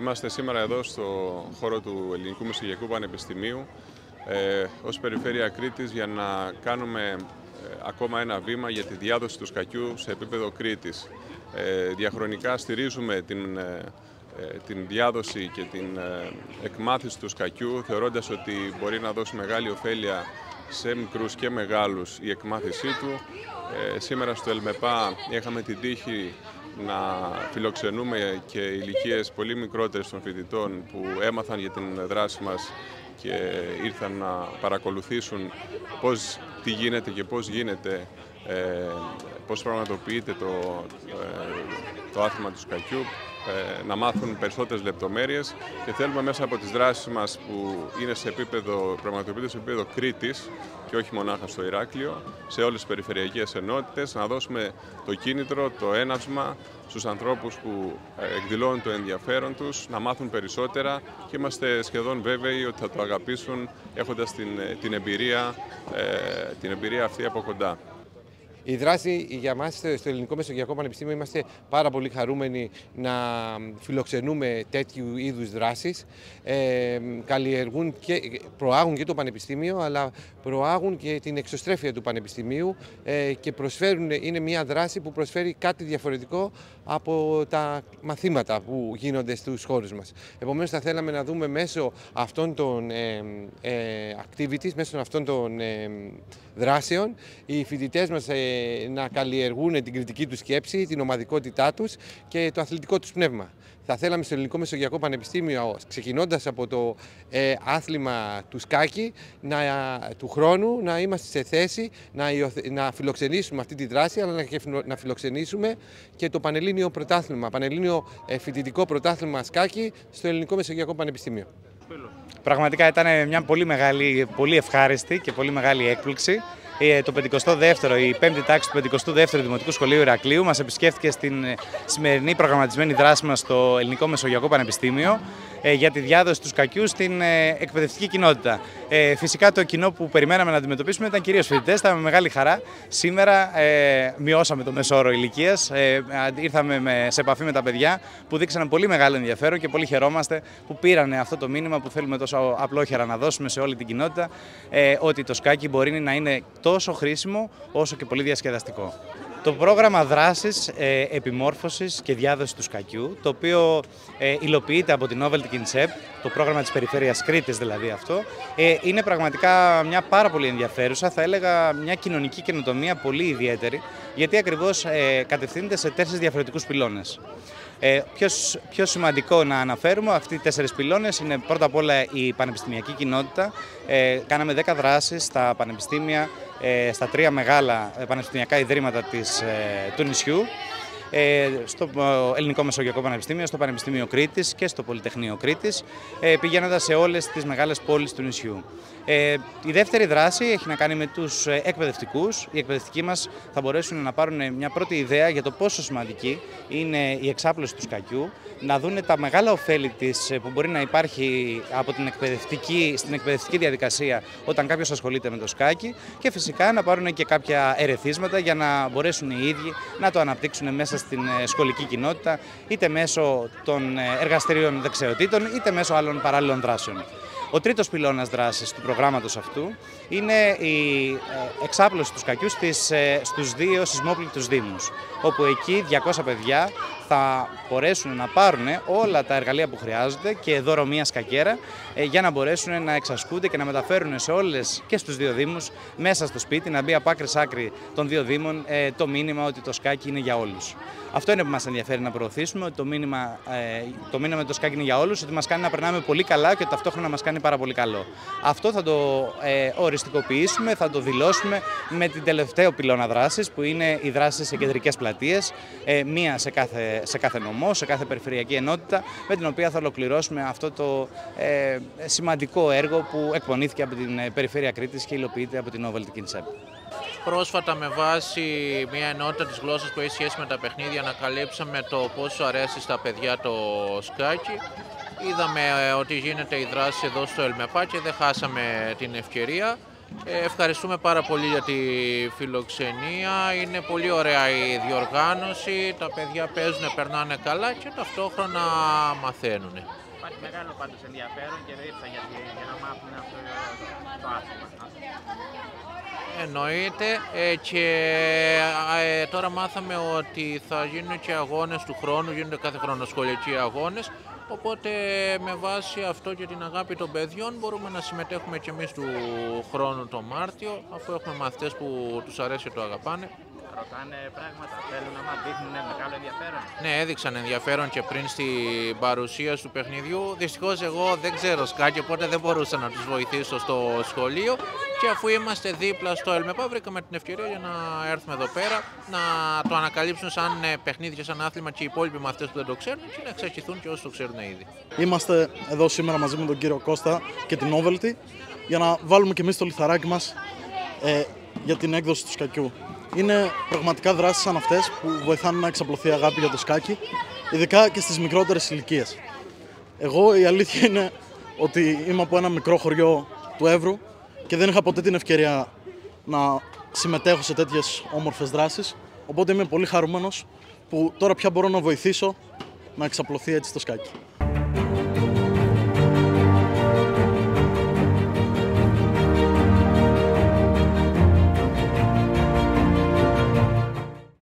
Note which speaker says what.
Speaker 1: Είμαστε σήμερα εδώ στο χώρο του Ελληνικού Μεσογειακού Πανεπιστημίου ως Περιφέρεια Κρήτης για να κάνουμε ακόμα ένα βήμα για τη διάδοση του σκακιού σε επίπεδο Κρήτης. Διαχρονικά στηρίζουμε την διάδοση και την εκμάθηση του σκακιού, θεωρώντας ότι μπορεί να δώσει μεγάλη ωφέλεια σε μικρούς και μεγάλους η εκμάθησή του. Σήμερα στο ΕΛΜΕΠΑ είχαμε την τύχη να φιλοξενούμε και ηλικίες πολύ μικρότερες των φοιτητών που έμαθαν για την δράση μας και ήρθαν να παρακολουθήσουν τι γίνεται και πώς πραγματοποιείται το άθλημα του σκακιού, να μάθουν περισσότερες λεπτομέρειες, και θέλουμε μέσα από τις δράσεις μας που είναι πραγματοποιείται σε επίπεδο Κρήτης και όχι μονάχα στο Ηράκλειο, σε όλες τις περιφερειακές ενότητες, να δώσουμε το κίνητρο, το έναυσμα στους ανθρώπους που εκδηλώνουν το ενδιαφέρον τους, να μάθουν περισσότερα, και είμαστε σχεδόν βέβαιοι ότι θα το αγαπήσουν έχοντας την εμπειρία αυτή από κοντά.
Speaker 2: Η δράση για μας στο Ελληνικό Μεσογειακό Πανεπιστήμιο, είμαστε πάρα πολύ χαρούμενοι να φιλοξενούμε τέτοιου είδους δράσεις. Προάγουν και το Πανεπιστήμιο, αλλά προάγουν και την εξωστρέφεια του Πανεπιστημίου και είναι μια δράση που προσφέρει κάτι διαφορετικό από τα μαθήματα που γίνονται στους χώρους μας. Επομένως, θα θέλαμε να δούμε μέσω αυτών των activities, μέσω αυτών των δράσεων, οι φοιτητές μας να καλλιεργούν την κριτική τους σκέψη, την ομαδικότητά τους και το αθλητικό τους πνεύμα. Θα θέλαμε στο Ελληνικό Μεσογειακό Πανεπιστήμιο, ξεκινώντας από το άθλημα του σκάκι, του χρόνου να είμαστε σε θέση να φιλοξενήσουμε αυτή τη δράση, αλλά να φιλοξενήσουμε και το Πανελλήνιο Πρωτάθλημα, Πανελλήνιο Φοιτητικό Πρωτάθλημα Σκάκι στο Ελληνικό Μεσογειακό Πανεπιστήμιο.
Speaker 3: Πραγματικά ήταν μια πολύ ευχάριστη και πολύ μεγάλη έκπληξη. Το 52ο, η 5η τάξη του 52ου Δημοτικού Σχολείου Ηρακλείου μας επισκέφθηκε στην σημερινή προγραμματισμένη δράση μας στο Ελληνικό Μεσογειακό Πανεπιστήμιο για τη διάδοση του σκακιού στην εκπαιδευτική κοινότητα. Φυσικά το κοινό που περιμέναμε να αντιμετωπίσουμε ήταν κυρίως φοιτητές. Ήταν με μεγάλη χαρά. Σήμερα μειώσαμε το μέσο όρο ηλικίας. Ήρθαμε σε επαφή με τα παιδιά που δείξαν πολύ μεγάλο ενδιαφέρον και πολύ χαιρόμαστε που πήραν αυτό το μήνυμα που θέλουμε τόσο απλόχερα να δώσουμε σε όλη την κοινότητα, ότι το σκάκι μπορεί να είναι τόσο χρήσιμο όσο και πολύ διασκεδαστικό. Το πρόγραμμα δράσης, επιμόρφωσης και διάδοσης του σκακιού, το οποίο υλοποιείται από την Novelty Kinship, το πρόγραμμα της Περιφέρειας Κρήτης δηλαδή αυτό, είναι πραγματικά μια πάρα πολύ ενδιαφέρουσα, θα έλεγα μια κοινωνική καινοτομία πολύ ιδιαίτερη, γιατί ακριβώς κατευθύνεται σε 4 διαφορετικούς πυλώνες. Πιο σημαντικό να αναφέρουμε, αυτοί οι 4 πυλώνες είναι πρώτα απ' όλα η πανεπιστημιακή κοινότητα. Κάναμε 10 δράσεις στα πανεπιστήμια, στα 3 μεγάλα πανεπιστημιακά ιδρύματα του νησιού, στο Ελληνικό Μεσογειακό Πανεπιστήμιο, στο Πανεπιστήμιο Κρήτης και στο Πολυτεχνείο Κρήτης, πηγαίνοντας σε όλες τις μεγάλες πόλεις του νησιού. Η δεύτερη δράση έχει να κάνει με τους εκπαιδευτικούς. Οι εκπαιδευτικοί μας θα μπορέσουν να πάρουν μια πρώτη ιδέα για το πόσο σημαντική είναι η εξάπλωση του σκακιού, να δούνε τα μεγάλα ωφέλη που μπορεί να υπάρχει από στην εκπαιδευτική διαδικασία όταν κάποιος ασχολείται με το σκάκι, και φυσικά να πάρουν και κάποια ερεθίσματα για να μπορέσουν οι ίδιοι να το αναπτύξουν μέσα στην σχολική κοινότητα, είτε μέσω των εργαστηρίων δεξιοτήτων, είτε μέσω άλλων παράλληλων δράσεων. Ο τρίτος πυλώνας δράσης του προγράμματος αυτού είναι η εξάπλωση του σκακιού στους 2 σεισμόπληκτους δήμους, όπου εκεί 200 παιδιά θα μπορέσουν να πάρουν όλα τα εργαλεία που χρειάζονται και δώρο μία σκακέρα, για να μπορέσουν να εξασκούνται και να μεταφέρουν σε όλες και στους 2 δήμους μέσα στο σπίτι, να μπει από άκρη σ' άκρη των 2 δήμων το μήνυμα ότι το σκάκι είναι για όλους. Αυτό είναι που μας ενδιαφέρει να προωθήσουμε, ότι το μήνυμα με το σκάκι είναι για όλους, ότι μας κάνει να περνάμε πολύ καλά και ότι ταυτόχρονα μας κάνει πάρα πολύ καλό. Αυτό θα το οριστικοποιήσουμε, θα το δηλώσουμε με την τελευταίο πυλώνα δράσης, που είναι οι δράσεις σε κεντρικές πλατείες, μία σε κάθε νομό, σε κάθε περιφερειακή ενότητα, με την οποία θα ολοκληρώσουμε αυτό το σημαντικό έργο που εκπονήθηκε από την Περιφέρεια Κρήτης και υλοποιείται από την Novelty Kinship.
Speaker 4: Πρόσφατα, με βάση μια ενότητα της γλώσσας που έχει σχέση με τα παιχνίδια, ανακαλύψαμε το πόσο αρέσει στα παιδιά το σκάκι. Είδαμε ότι γίνεται η δράση εδώ στο ΕΛΜΕΠΑ και δεν χάσαμε την ευκαιρία Ευχαριστούμε πάρα πολύ για τη φιλοξενία. Είναι πολύ ωραία η διοργάνωση. Τα παιδιά παίζουν, περνάνε καλά και ταυτόχρονα μαθαίνουν.
Speaker 5: Υπάρχει μεγάλο πάντως ενδιαφέρον και ήρθα για να μάθουν αυτό το άθλημα.
Speaker 4: Εννοείται και τώρα μάθαμε ότι θα γίνουν και αγώνες του χρόνου, γίνονται κάθε χρόνο σχολικοί αγώνες, οπότε με βάση αυτό και την αγάπη των παιδιών μπορούμε να συμμετέχουμε και εμείς του χρόνου το Μάρτιο, αφού έχουμε μαθητές που τους αρέσει και το αγαπάνε.
Speaker 5: Ρωτάνε πράγματα, θέλουν να δείχνουν μεγάλο ενδιαφέρον.
Speaker 4: Ναι, έδειξαν ενδιαφέρον και πριν στην παρουσίαση του παιχνιδιού. Δυστυχώς εγώ δεν ξέρω σκάκι, οπότε δεν μπορούσα να τους βοηθήσω στο σχολείο. Και αφού είμαστε δίπλα στο ΕΛΜΕΠΑ, βρήκαμε την ευκαιρία για να έρθουμε εδώ πέρα, να το ανακαλύψουν σαν παιχνίδι και σαν άθλημα και οι υπόλοιποι μαθητές που δεν το ξέρουν και να εξαρτηθούν και όσοι το ξέρουν ήδη.
Speaker 6: Είμαστε εδώ σήμερα μαζί με τον κύριο Κώστα και την Novelty για να βάλουμε και εμείς το λιθαράκι μας για την έκδοση του σκακιού. Είναι πραγματικά δράσεις σαν αυτές που βοηθάνε να εξαπλωθεί αγάπη για το σκάκι, ειδικά και στις μικρότερες ηλικίες. Εγώ η αλήθεια είναι ότι είμαι από ένα μικρό χωριό του Εύρου και δεν είχα ποτέ την ευκαιρία να συμμετέχω σε τέτοιες όμορφες δράσεις, οπότε είμαι πολύ χαρούμενος που τώρα πια μπορώ να βοηθήσω να εξαπλωθεί έτσι το σκάκι.